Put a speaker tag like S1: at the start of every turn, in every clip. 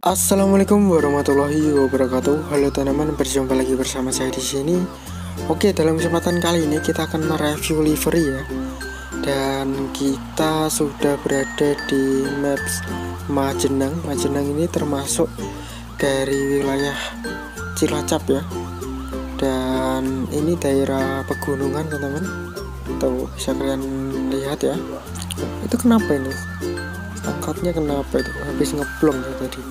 S1: Assalamualaikum warahmatullahi wabarakatuh. Halo teman-teman, berjumpa lagi bersama saya di sini. Oke, dalam kesempatan kali ini kita akan mereview livery ya. Dan kita sudah berada di maps Majenang. Majenang ini termasuk dari wilayah Cilacap ya. Dan ini daerah pegunungan teman-teman. Tuh bisa kalian lihat ya. Itu kenapa ini? Angkatnya kenapa itu? Habis ngeblong ya tadi.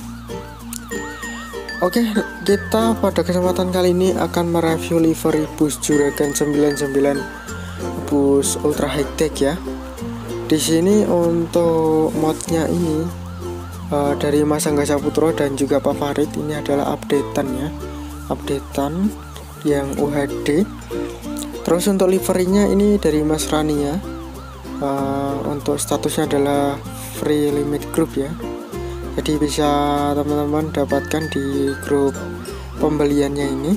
S1: Oke, kita pada kesempatan kali ini akan mereview livery bus Juragan 99 bus ultra high tech ya. Di sini untuk modnya ini dari Mas Angga Saputro dan juga Pak Farid, ini adalah updatean ya. Updatean yang UHD. Terus untuk liverynya ini dari Mas Rani ya. Untuk statusnya adalah free limit group ya. Jadi bisa teman-teman dapatkan di grup pembeliannya ini.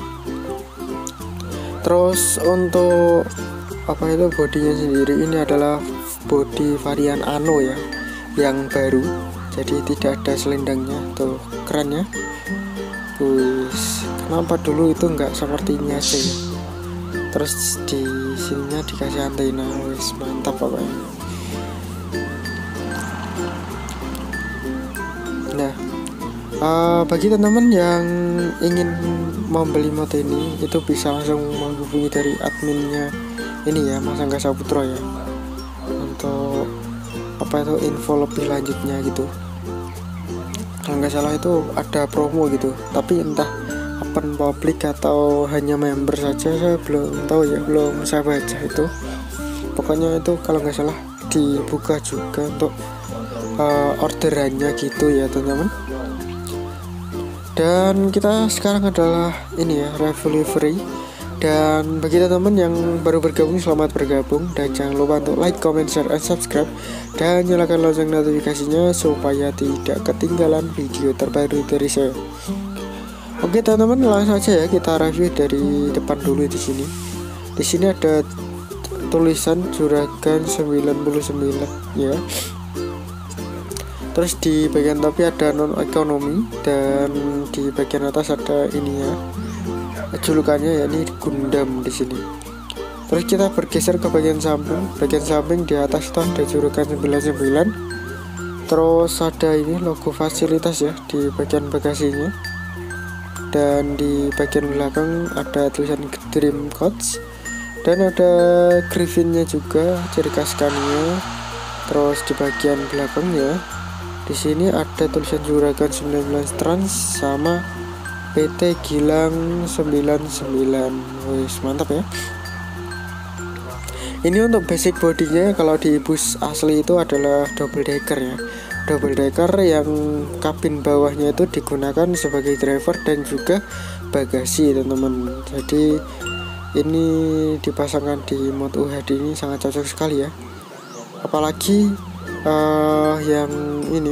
S1: Terus untuk bodinya sendiri, ini adalah body varian Ano ya, yang baru. Jadi tidak ada selendangnya. Tuh keren ya. Kenapa dulu itu nggak sepertinya sih? Terus di sininya dikasih antena, mantap pokoknya. Nah, bagi teman-teman yang ingin membeli mod ini, itu bisa langsung menghubungi dari adminnya ini ya, Mas Angga Saputro ya, untuk info lebih lanjutnya gitu. Kalau nggak salah itu ada promo gitu, tapi entah open public atau hanya member saja, saya belum tahu ya, belum saya baca itu. Pokoknya itu kalau nggak salah dibuka juga untuk orderannya gitu ya teman-teman. Dan kita sekarang adalah ini ya, review livery. Dan bagi teman-teman yang baru bergabung, selamat bergabung, dan jangan lupa untuk like, comment, share, and subscribe, dan nyalakan lonceng notifikasinya supaya tidak ketinggalan video terbaru dari saya. Oke teman-teman, langsung saja ya kita review dari depan dulu. Di sini ada tulisan Juragan 99 ya. Terus di bagian topi ada non ekonomi, dan di bagian atas ada ini ya, julukannya ya, ini Gundam di sini. Terus kita bergeser ke bagian samping. Bagian samping di atas itu ada Juragan 99. Terus ada ini logo fasilitas ya di bagian bagasinya. Dan di bagian belakang ada tulisan Dream Coach. Dan ada griffinnya juga, ciri khas Scania. Terus di bagian belakangnya di sini ada tulisan Juragan 19 Trans sama PT Gilang 99. Mantap ya. Ini untuk basic bodinya. Kalau di bus asli itu adalah double decker ya. Double decker yang kabin bawahnya itu digunakan sebagai driver dan juga bagasi teman-teman. Jadi ini dipasangkan di mod UHD ini sangat cocok sekali ya. Apalagi yang ini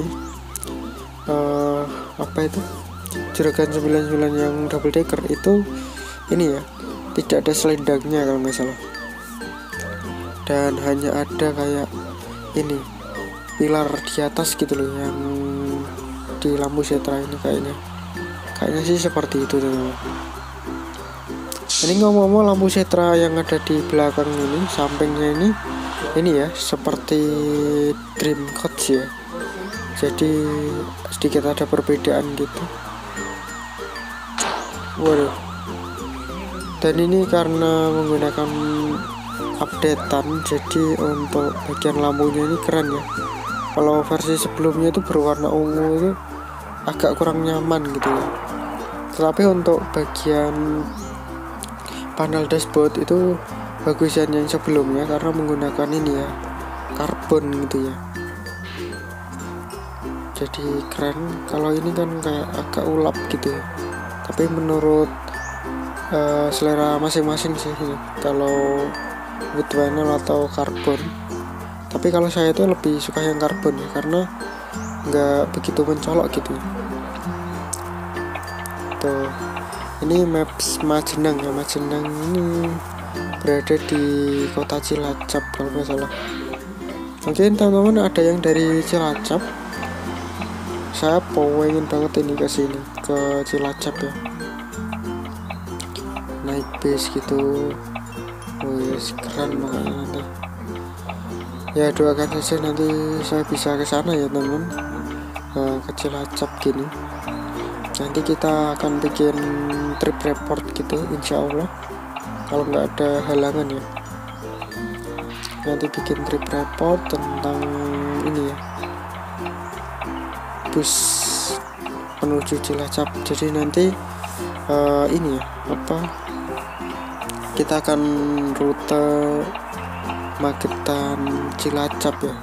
S1: Juragan 99 yang double decker itu ini ya, tidak ada selendangnya kalau nggak salah, dan hanya ada kayak ini pilar di atas gitu loh, yang di lampu setra ini kayaknya sih seperti itu teman-teman. Ini ngomong-ngomong, lampu setra yang ada di belakang ini, sampingnya ini ya, seperti Dream Coach ya. Jadi sedikit ada perbedaan gitu. Waduh. Dan ini karena menggunakan updatean, jadi untuk bagian lampunya ini keren ya. Kalau versi sebelumnya itu berwarna ungu, itu agak kurang nyaman gitu ya. Tetapi untuk bagian panel dashboard itu bagusan yang sebelumnya karena menggunakan ini ya, karbon gitu ya. Jadi keren. Kalau ini kan kayak agak ulap gitu ya. Tapi menurut selera masing-masing sih ini, kalau wood panel atau karbon. Tapi kalau saya itu lebih suka yang karbon ya, karena nggak begitu mencolok gitu. Tuh. Ini maps Majenang ya. Majenang ini berada di kota Cilacap kalau nggak salah. Mungkin teman-teman ada yang dari Cilacap, saya pengen banget ini ke sini, ke Cilacap ya, naik bis gitu. Wih, keren banget nanti. Ya doakan saja nanti saya bisa ke sana ya teman, ke Cilacap gini. Nanti kita akan bikin trip report gitu, insya Allah kalau nggak ada halangan ya. Nanti bikin trip report tentang ini ya, bus menuju Cilacap. Jadi nanti ini ya, kita akan rute Magetan Cilacap ya.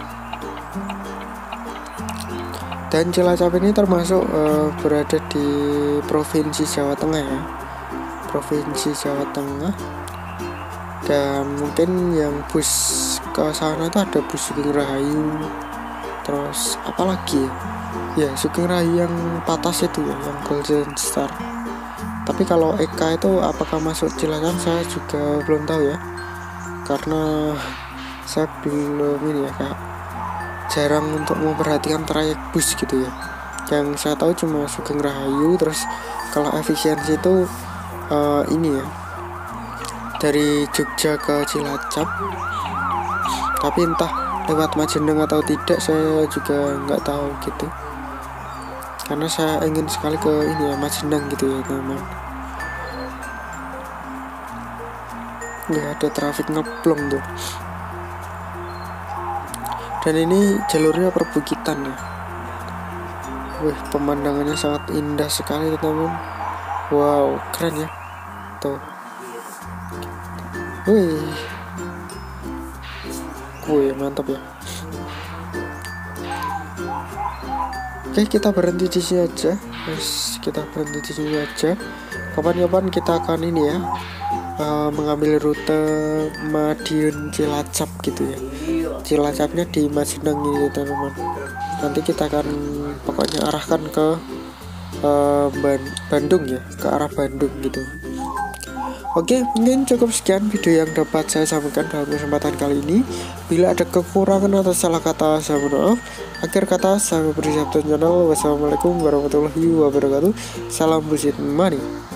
S1: Dan Cilacap ini termasuk berada di Provinsi Jawa Tengah ya, Provinsi Jawa Tengah. Dan mungkin yang bus ke sana itu ada bus Sugeng Rahayu, terus apalagi ya, Sugeng Rahayu yang patas itu ya, yang Golden Star. Tapi kalau Eka itu apakah masuk Cilacap saya juga belum tahu ya, karena saya belum ini ya Kak, jarang untuk memperhatikan trayek bus gitu ya. Yang saya tahu cuma Sugeng Rahayu. Terus kalau efisiensi itu ini ya, dari Jogja ke Cilacap, tapi entah lewat Majendeng atau tidak saya juga nggak tahu gitu, karena saya ingin sekali ke ini ya, Majendeng gitu ya teman. Ya ada trafik ngeplong tuh. Dan ini jalurnya perbukitan ya. Wih, pemandangannya sangat indah sekali teman. Wow, keren ya. Tuh. Wih, mantap ya. Oke, kita berhenti di sini aja. Kita berhenti di sini aja. Kapan-kapan kita akan ini ya, mengambil rute Madiun Cilacap gitu ya. Cilacapnya di Majendeng ini teman-teman. Nanti kita akan pokoknya arahkan ke Bandung ya, ke arah Bandung gitu. Oke, mungkin cukup sekian video yang dapat saya sampaikan dalam kesempatan kali ini. Bila ada kekurangan atau salah kata, saya mohon maaf. Akhir kata, saya beri channel. Wassalamualaikum warahmatullahi wabarakatuh. Salam bullshit money.